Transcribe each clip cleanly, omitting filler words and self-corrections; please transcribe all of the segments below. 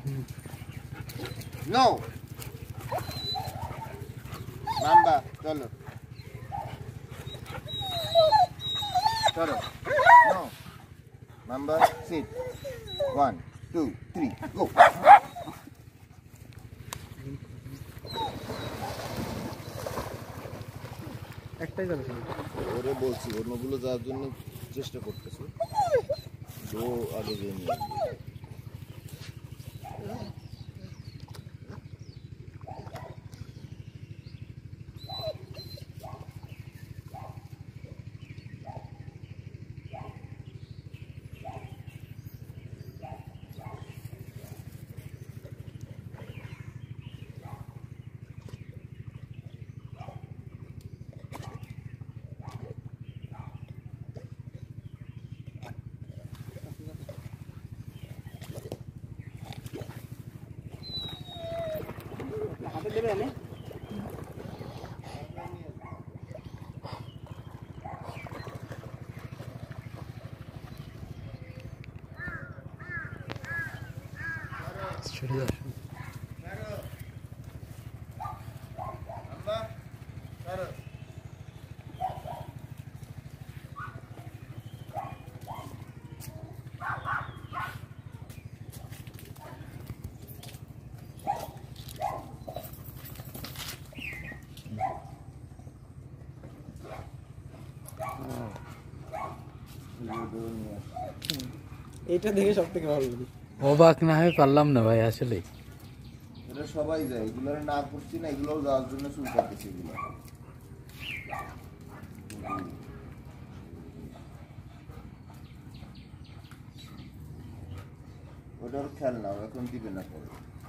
No. Mamba, chalo. Chalo. No. Mamba, sit. 1, 2, 3, go. একটাই যাবে ওরে বলছি অন্যগুলো যাওয়ার জন্য চেষ্টা করতেছে তো আগে গিয়ে নিয়ে এইটা দেখে সবথেকে ভালো লাগে অবাক না হয়ে পারলাম না ভাই আসলে এটা সবাই যায় এগুলো না করছি না এগুলো যাওয়ার জন্য শুরু করতেছি এগুলো ওটার খেয়াল নাও এখন দিবে না পরে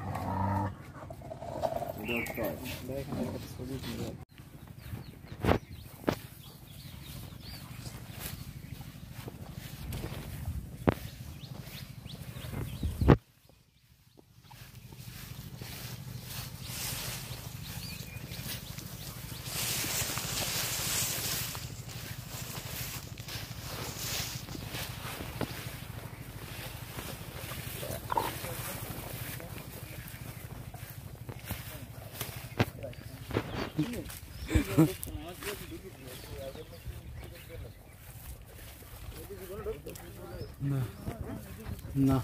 না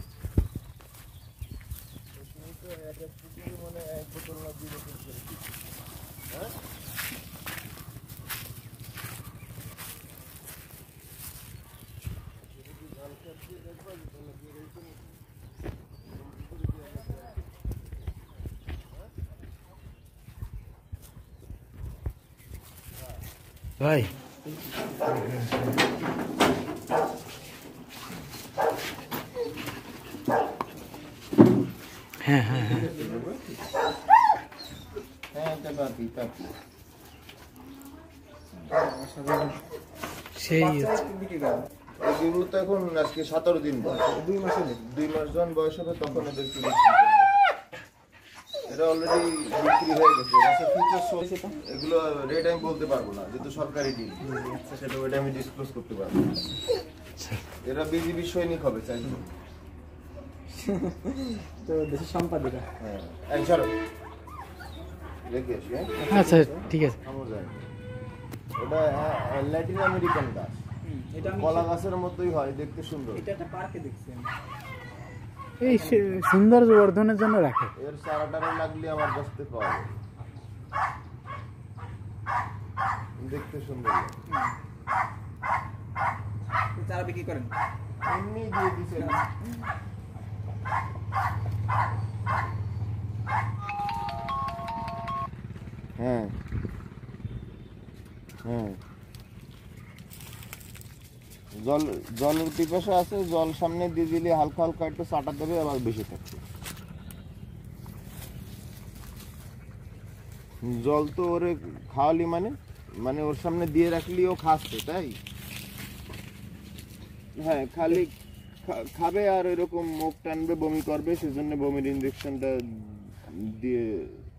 ভাই হ্যাঁ হ্যাঁ হ্যাঁ সেই এগুলো তো এখন আজকে 17 দিন বয়স 2 মাস যখন বয়স হবে তখন এদের এটা অলরেডি বিক্রি হয়ে গেছে এগুলো রেট আমি বলতে পারবো না যেহেতু সরকারি ডিল সেটা ওইটা আমি ডিসক্লোজ করতে পারবো না এরা বিজিবি সৈনিক হবে চাইলে তো দেশের সম্পাদিকা হ্যাঁ একজন রেখে আসি আচ্ছা ঠিক আছে ওটা ল্যাটিন আমেরিকান গাছ এটা কলা গাছের মতোই হয় দেখতে সুন্দর এটা একটা পার্কে দেখছি আমি এই সৌন্দর্য বর্ধনের জন্য রাখে এর চারাটারে লাগলে আমার বসতে পাওয়া যায় দেখতে সুন্দর চারা বিক্রি করেন এমনি দিয়ে দিছে হ্যাঁ হ্যাঁ জলের পিপাসা আছে জল সামনে দিয়ে দিলে হালকা হালকা একটু চাটা দেবে আবার বেশি থাকবে জল তো ওরে খাওয়ালি মানে ওর সামনে দিয়ে রাখলি ও খাচ্ছে তাই হ্যাঁ খালি খাবে আর এরকম মুখ টানবে বমি করবে সেজন্য বমির ইনজেকশনটা দিয়ে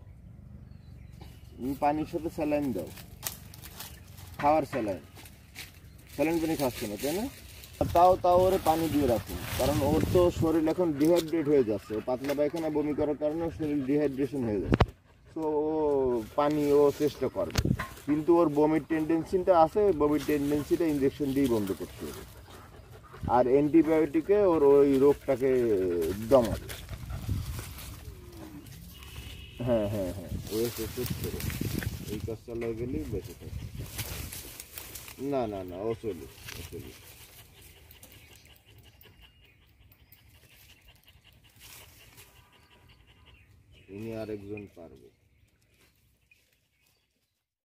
পানির সাথে স্যালাইন দাও খাওয়ার স্যালাইন পানি খাচ্ছে না তাই না তাও তাও ওরে পানি দিয়ে রাখুন, কারণ ওর তো শরীর এখন ডিহাইড্রেট হয়ে যাচ্ছে, পাতলা পায়খানা বমি করার কারণে শরীর ডিহাইড্রেশন হয়ে যাচ্ছে। তো ও পানি ও চেষ্টা করবে, কিন্তু ওর বমির টেন্ডেন্সিটা আছে, বমির টেন্ডেন্সিটা ইঞ্জেকশন দিয়েই বন্ধ করতে হবে, আর অ্যান্টিবায়োটিকে ওর ওই রোগটাকে দমাবে। হ্যাঁ হ্যাঁ হ্যাঁ, ওই ওষুধ করে এই কাজ চালাই গেলেই বেঁচে থাকে। না না না, ও চলুক, ও চলুক। ইনি আরেকজন পারবে।